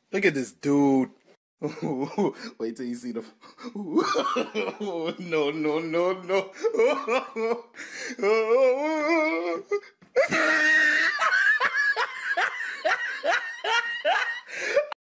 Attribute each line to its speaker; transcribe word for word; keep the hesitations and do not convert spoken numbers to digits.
Speaker 1: Look at this dude. Wait till you see the. No, no, no, no.